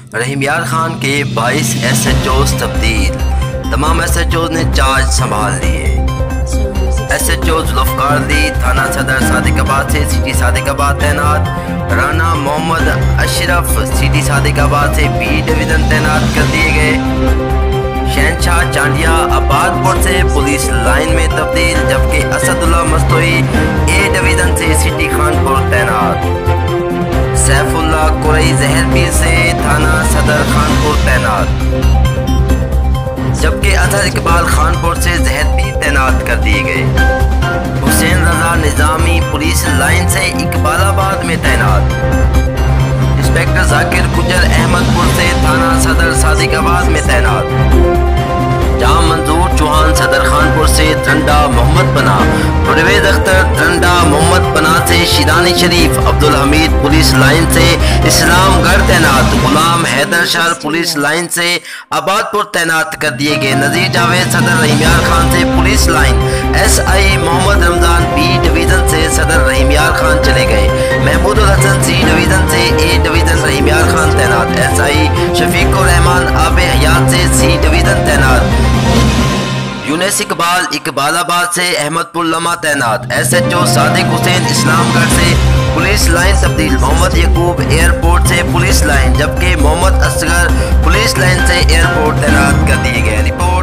رحیم یار خان کے 22 S H Os تبدیل، تمام ایس ایچ اوز نے چارج سنبھال لیے۔ S H O Zulfiqar Ali تھانہ صدر صادق آباد سے سٹی صادق آباد تعینات، رانا محمد اشرف سٹی صادق آباد سے بی ڈویژن تعینات کر دیے گئے۔ شہنشاہ چانڈیا آباد پور سے پولیس لائن میں تبدیل، جبکہ اسد اللہ مستوئی اے ڈویژن سے سٹی خانپور تعینات۔ سیف اللہ قرئی زہر پیر سے تھانہ صدر خانپور تعینات، جبکہ اظہر اقبال خانپور سے زہر پیر تعینات کر دیے گئے۔ حسین رضا نظامی پولیس لائن سے اقبال آباد میں تعینات۔ انسپیکٹر ذاکر گجر احمد پور سے تھانہ صدر صادق آباد میں تعینات۔ جہاں منظور چوہان صدر خانپور سے ترنڈا محمد پناہ، پرویز اختر ترنڈا محمد پناہ سے شیرانی شریف، عبدالحمید پولیس لائن سے اسلام گڑھ تعینات، غلام حیدر شہر پولیس لائن سے آباد پور تعینات کر دیے گئے۔ نذیر جاوید صدر رحیم یار خان سے police line, S I Muhammad Ramzan B division سے صدر رحیم یار خان چلے گئے۔ محمود الحسن سی ڈویژن سے اے ڈویژن رحیم یار خان تعینات۔ ایس آئی شفیق الرحمان آب حیات سے سی ڈویژن تعینات۔ یونس اقبال اقبال آباد سے احمد پور لمحہ تعینات۔ ایس ایچ او صادق حسین اسلام گڑھ سے پولیس لائن تبدیل، محمد یعقوب ایئرپورٹ سے پولیس لائن، جبکہ محمد اصغر پولیس لائن سے ایئرپورٹ تعینات کر دیے گئے۔ رپورٹ